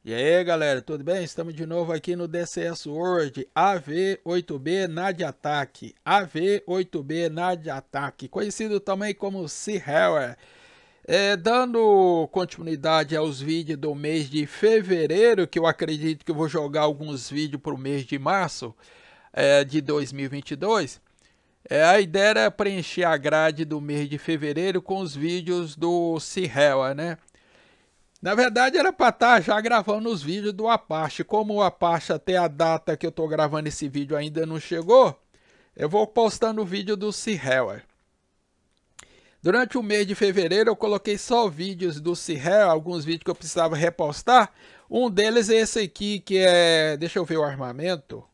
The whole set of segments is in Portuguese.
E aí galera, tudo bem? Estamos de novo aqui no DCS World AV8B Nadia Attack, AV8B Nadia Attack, conhecido também como Sea. Dando continuidade aos vídeos do mês de fevereiro, que eu acredito que eu vou jogar alguns vídeos para o mês de março de 2022. A ideia era preencher a grade do mês de fevereiro com os vídeos do Sea, né? Na verdade, era para estar já gravando os vídeos do Apache. Como o Apache até a data que eu estou gravando esse vídeo ainda não chegou, eu vou postando o vídeo do Sea. Durante o mês de fevereiro, eu coloquei só vídeos do Sea, alguns vídeos que eu precisava repostar. Um deles é esse aqui, que é... Deixa eu ver o armamento.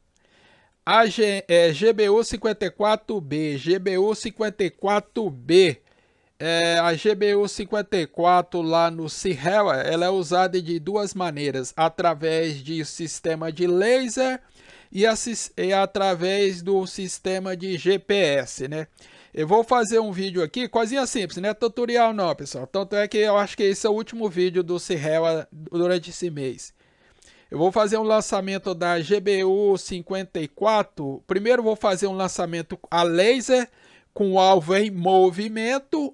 GBU 54B. GBU 54B. A GBU 54 lá no Sea, ela é usada de duas maneiras, através de sistema de laser e através do sistema de GPS, né? Eu vou fazer um vídeo aqui, coisinha simples, não é tutorial não, pessoal. Tanto é que eu acho que esse é o último vídeo do Sea durante esse mês. Eu vou fazer um lançamento da GBU 54. Primeiro vou fazer um lançamento a laser, com alvo em movimento,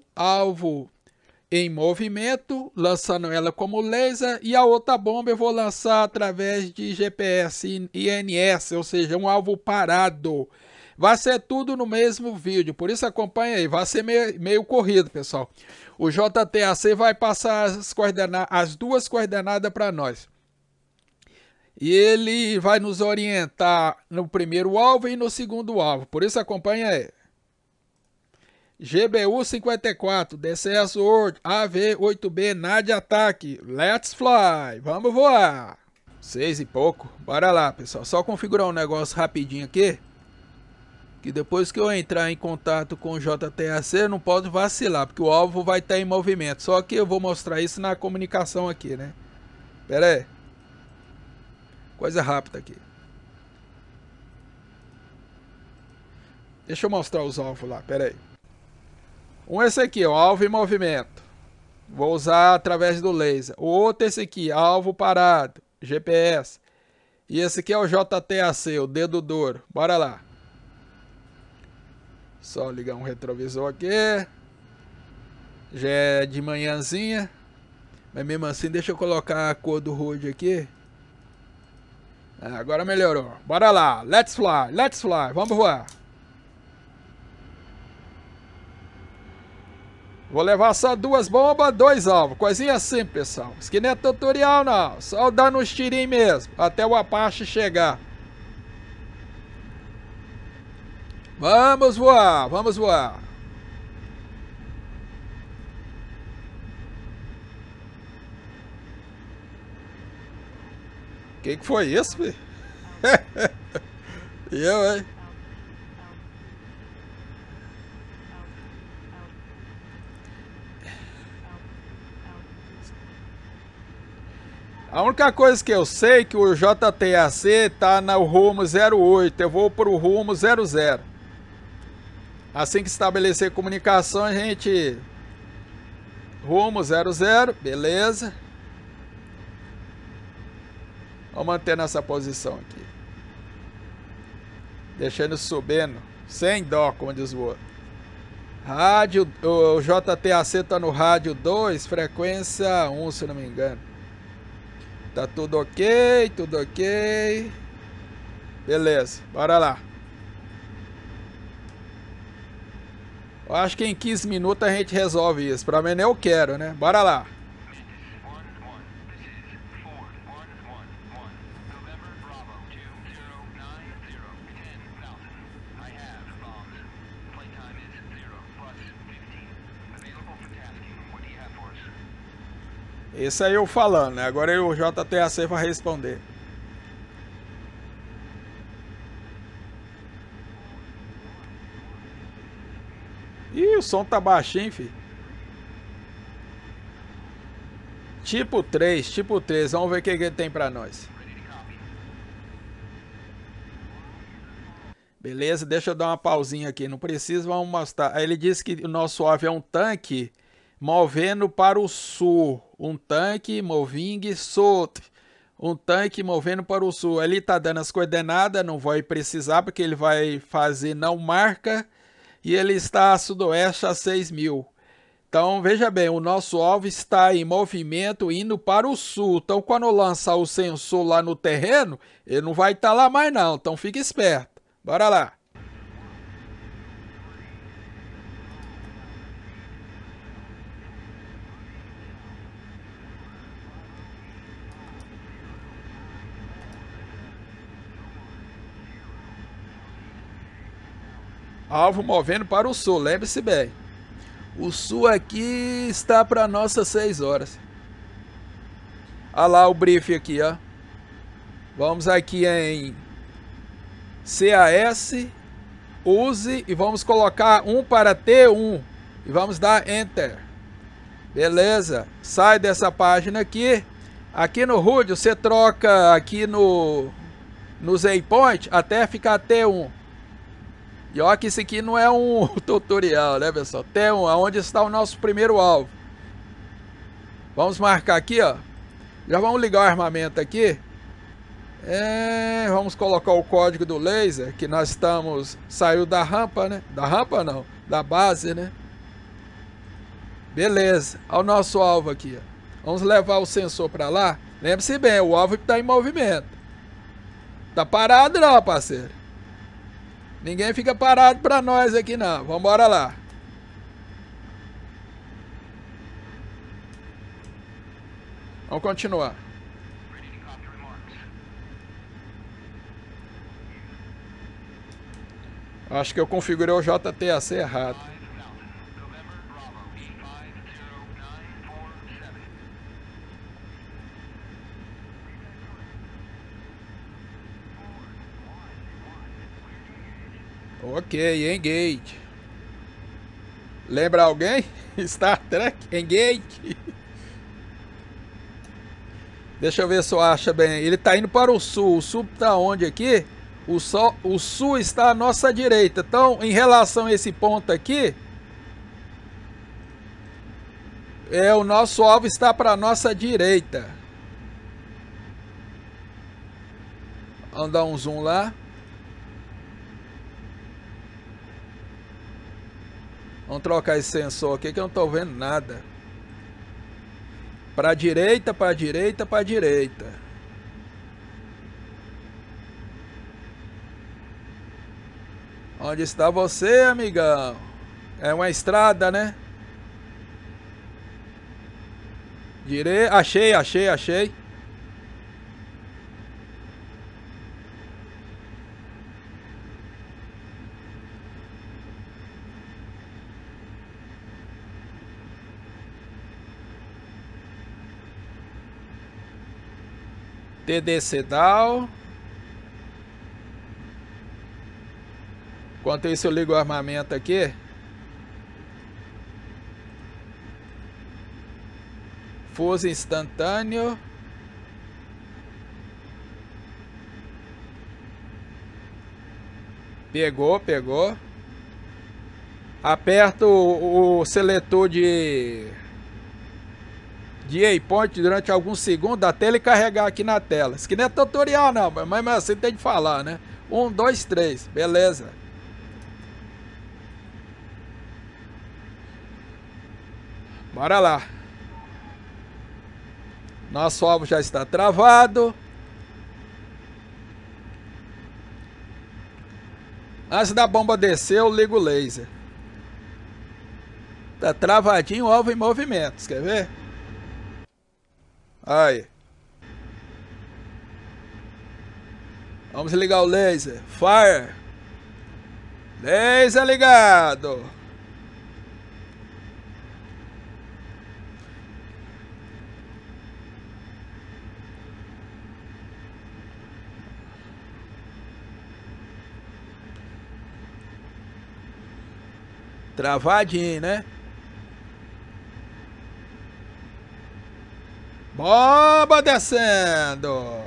lançando ela como laser, e a outra bomba eu vou lançar através de GPS INS, ou seja, um alvo parado. Vai ser tudo no mesmo vídeo, por isso acompanha aí, vai ser meio corrido, pessoal. O JTAC vai passar as duas coordenadas para nós. E ele vai nos orientar no primeiro alvo e no segundo alvo, por isso acompanha aí. GBU 54, DCS World, AV8B Nadia Attack, let's fly, vamos voar. 6 e pouco, bora lá pessoal, só configurar um negócio rapidinho aqui, que depois que eu entrar em contato com o JTAC, não pode vacilar, porque o alvo vai estar em movimento, só que eu vou mostrar isso na comunicação aqui, né? Pera aí, coisa rápida aqui. Deixa eu mostrar os alvos lá, pera aí. Um é esse aqui, ó, alvo em movimento. Vou usar através do laser. O outro é esse aqui, alvo parado, GPS. E esse aqui é o JTAC, o dedo duro. Bora lá. Só ligar um retrovisor aqui. Já é de manhãzinha. Mas mesmo assim, deixa eu colocar a cor do HUD aqui. Agora melhorou. Bora lá. Let's fly, let's fly. Vamos voar. Vou levar só duas bombas, dois alvos. Coisinha assim, pessoal. Isso aqui não é tutorial, não. Só dando uns tirinhos mesmo. Até o Apache chegar. Vamos voar, vamos voar. Que foi isso, filho? E eu, hein? A única coisa que eu sei é que o JTAC tá no rumo 08, eu vou pro rumo 00. Assim que estabelecer comunicação, a gente... Rumo 00, beleza. Vamos manter nessa posição aqui. Deixando subindo, sem dó, como diz o outro. Rádio, o JTAC tá no rádio 2, frequência 1, se não me engano. Tá tudo ok, tudo ok. Beleza, bora lá. Eu acho que em 15 minutos a gente resolve isso. Pra mim nem eu quero, né? Bora lá. Esse aí eu falando, né? Agora o JTAC vai responder. Ih, o som tá baixinho, filho. Tipo 3, tipo 3. Vamos ver o que ele tem pra nós. Beleza, deixa eu dar uma pausinha aqui. Não precisa, vamos mostrar. Aí ele disse que o nosso alvo é um tanque movendo para o sul. Um tanque moving south. Um tanque movendo para o sul. Ele está dando as coordenadas, não vai precisar porque ele vai fazer não marca. E ele está a sudoeste a 6.000. Então, veja bem, o nosso alvo está em movimento indo para o sul. Então, quando lançar o sensor lá no terreno, ele não vai estar lá mais não. Então, fique esperto. Bora lá. Alvo movendo para o sul, lembre-se bem. O sul aqui está para nossas 6 horas. Olha lá o briefing aqui, ó. Vamos aqui em CAS, use e vamos colocar 1 para T1 e vamos dar Enter. Beleza, sai dessa página aqui. Aqui no HUD você troca aqui no Waypoint até ficar T1. E olha que isso aqui não é um tutorial, né, pessoal? T1, aonde está o nosso primeiro alvo. Vamos marcar aqui, ó. Já vamos ligar o armamento aqui. Vamos colocar o código do laser, que nós estamos... Saiu da rampa, né? Da rampa não, da base, né? Beleza, olha o nosso alvo aqui, ó. Vamos levar o sensor para lá. Lembre-se bem, o alvo está em movimento. Tá parado não, parceiro. Ninguém fica parado para nós aqui não. Vamos embora lá. Vamos continuar. Acho que eu configurei o JTAC errado. Ok, engage. Lembra alguém? Star Trek, engage. Deixa eu ver se eu acho bem. Ele está indo para o sul. O sul está onde aqui? O sul está à nossa direita. Então, em relação a esse ponto aqui, o nosso alvo está para a nossa direita. Vamos dar um zoom lá. Vamos trocar esse sensor aqui que eu não estou vendo nada. Para a direita, para a direita, para a direita. Onde está você, amigão? É uma estrada, né? Achei, achei, achei. TDC down. Enquanto isso eu ligo o armamento aqui. Fuso instantâneo. Pegou, pegou. Aperto o seletor de waypoint durante alguns segundos até ele carregar aqui na tela. Isso aqui não é tutorial não, mas assim tem de falar, né? 1, 2, 3, beleza. Bora lá. Nosso alvo já está travado. Antes da bomba descer, eu ligo o laser. Tá travadinho o alvo em movimentos, quer ver? Aí. Vamos ligar o laser. Fire. Laser ligado. Travadinho, né? Bomba descendo.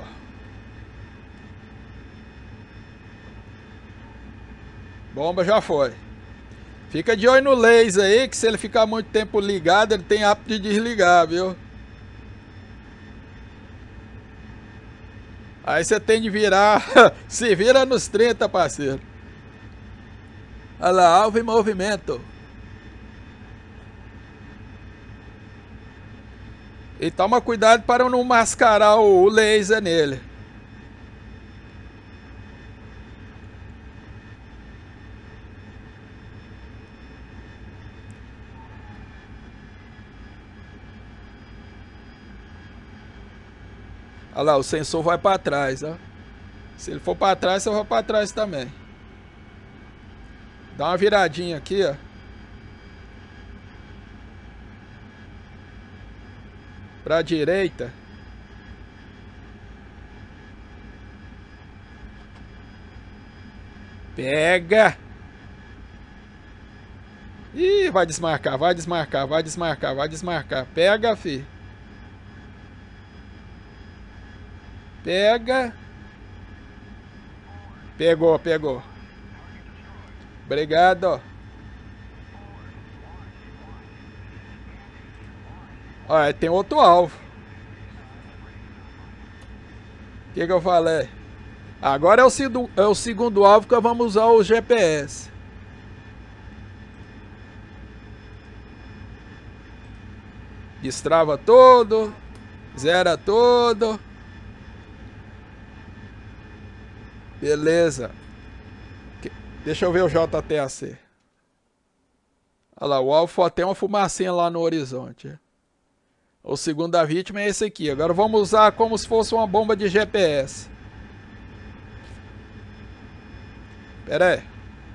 Bomba já foi. Fica de olho no laser aí, que se ele ficar muito tempo ligado, ele tem hábito de desligar, viu? Aí você tem de virar, se vira nos 30, parceiro. Olha lá, alvo em movimento. E toma cuidado para não mascarar o laser nele. Olha lá, o sensor vai para trás, ó. Se ele for para trás, você vai para trás também. Dá uma viradinha aqui, ó. Para a direita. Pega. Ih, vai desmarcar, vai desmarcar, vai desmarcar, vai desmarcar. Pega, fi. Pega. Pegou, pegou. Obrigado. Olha, tem outro alvo. O que eu falei? Agora é o segundo alvo que vamos usar o GPS. Destrava todo. Zera todo. Beleza. Deixa eu ver o JTAC. Olha lá, o alvo tem uma fumacinha lá no horizonte. O segundo da vítima é esse aqui. Agora vamos usar como se fosse uma bomba de GPS. Pera aí.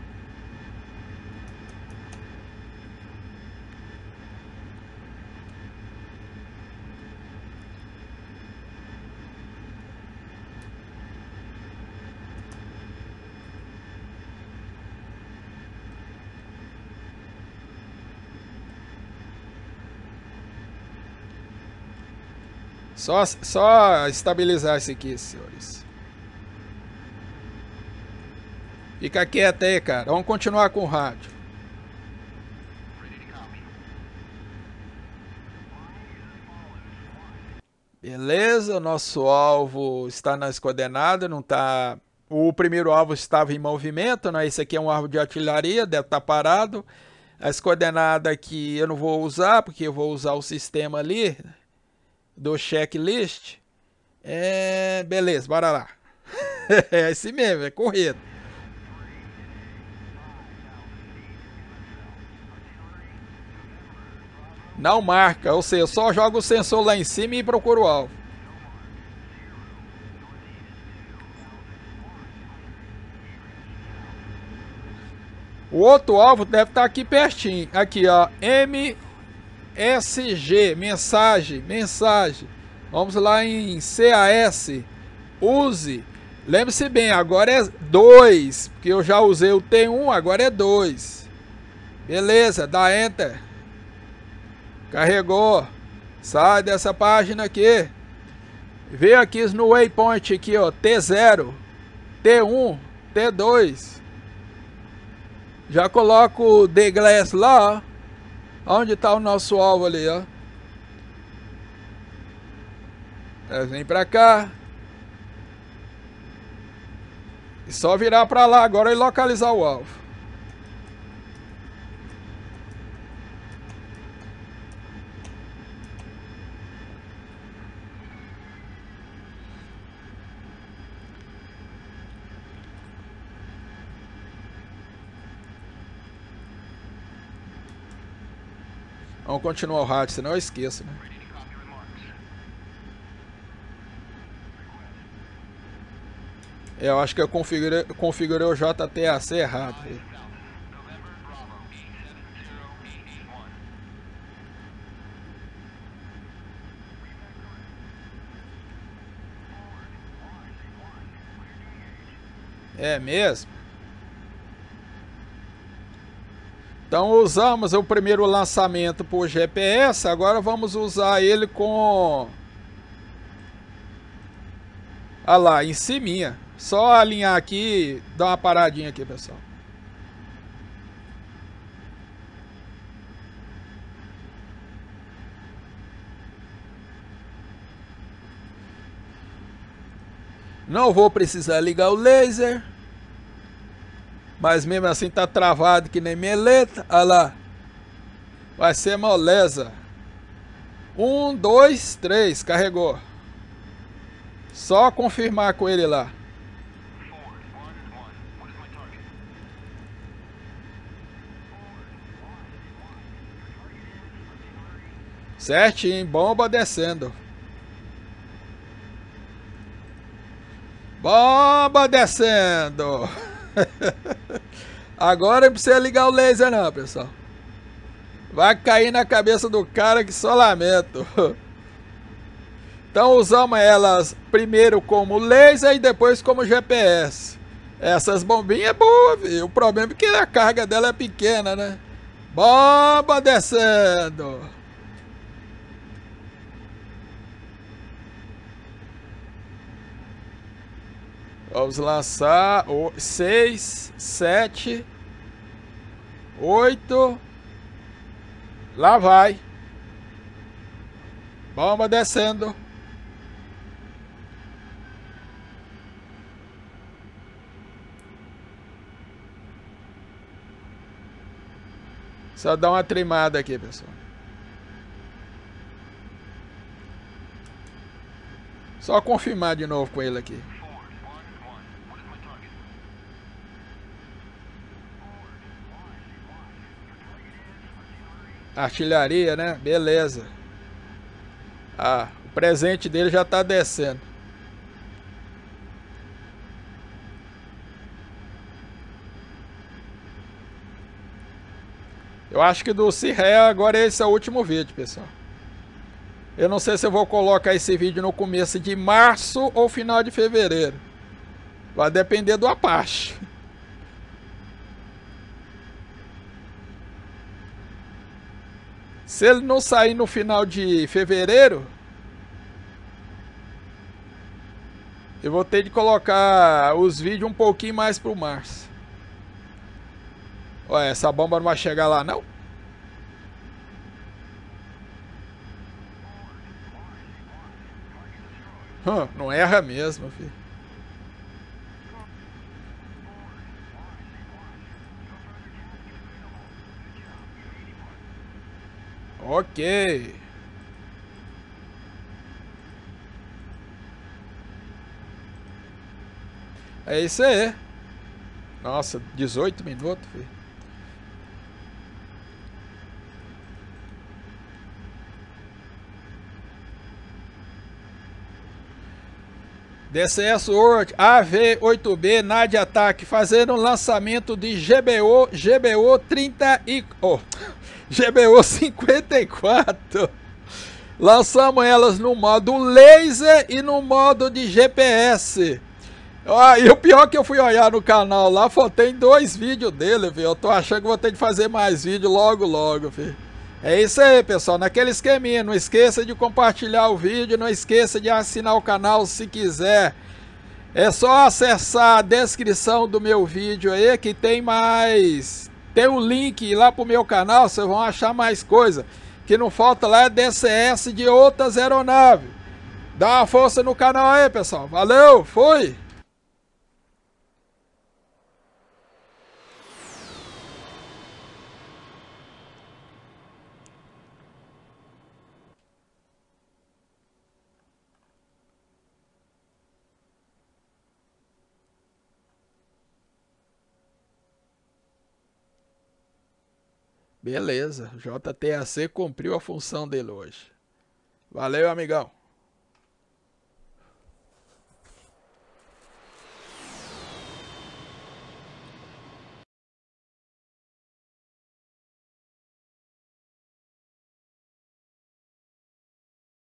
Só estabilizar isso aqui, senhores. Fica quieto aí, cara. Vamos continuar com o rádio. Beleza, nosso alvo está nas coordenadas, não tá. O primeiro alvo estava em movimento, né? Esse aqui é um alvo de artilharia, deve estar parado. As coordenadas aqui eu não vou usar, porque eu vou usar o sistema ali do checklist. Beleza, bora lá. É esse mesmo, é correto. Não marca, ou seja, só joga o sensor lá em cima e procura o alvo. O outro alvo deve estar aqui pertinho. Aqui, ó. MSG, mensagem. Vamos lá em CAS. Use. Lembre-se bem, agora é 2. Porque eu já usei o T1, agora é 2. Beleza, dá Enter. Carregou. Sai dessa página aqui. Vê aqui no waypoint aqui, ó. T0, T1, T2. Já coloco o The Glass lá, ó. Onde está o nosso alvo ali, ó. Vem pra cá. E só virar pra lá agora e localizar o alvo. Vamos continuar o rádio, senão eu esqueço, né? Eu acho que eu configurei o JTAC errado. É mesmo? Então usamos o primeiro lançamento por GPS, agora vamos usar ele com... Olha lá, em cima. Só alinhar aqui, dar uma paradinha aqui, pessoal. Não vou precisar ligar o laser. Mas mesmo assim tá travado que nem meleta. Olha lá. Vai ser moleza. 1, 2, 3. Carregou. Só confirmar com ele lá. Certinho. Bomba descendo. Bomba descendo. Agora não precisa ligar o laser não, pessoal. Vai cair na cabeça do cara que só lamento. Então usamos elas primeiro como laser e depois como GPS. Essas bombinhas é boa, viu? O problema é que a carga dela é pequena, né? Bomba descendo. Vamos lançar 6, 7, 8. Lá vai. Bomba descendo. Só dar uma trimada aqui, pessoal. Só confirmar de novo com ele aqui. Artilharia, né? Beleza. Ah, o presente dele já tá descendo. Eu acho que do Cirré agora esse é o último vídeo, pessoal. Eu não sei se eu vou colocar esse vídeo no começo de março ou final de fevereiro. Vai depender do Apache. Se ele não sair no final de fevereiro, eu vou ter de colocar os vídeos um pouquinho mais pro março. Olha, essa bomba não vai chegar lá, não? Não erra mesmo, filho. Ok. É isso aí. Nossa, 18 minutos, filho. DCS World AV8B Nadia Attack fazendo um lançamento de GBO 30 e GBO 54. Lançamos elas no modo laser e no modo de GPS. E o pior é que eu fui olhar no canal lá, só tem 2 vídeos dele, viu? Eu tô achando que vou ter de fazer mais vídeo logo, filho. É isso aí, pessoal, naquele esqueminha. Não esqueça de compartilhar o vídeo, não esqueça de assinar o canal se quiser. É só acessar a descrição do meu vídeo aí que tem mais... Tem um link lá pro meu canal, vocês vão achar mais coisa. Que não falta lá é DCS de outras aeronaves. Dá uma força no canal aí, pessoal. Valeu, fui! Beleza, JTAC cumpriu a função dele hoje. Valeu, amigão.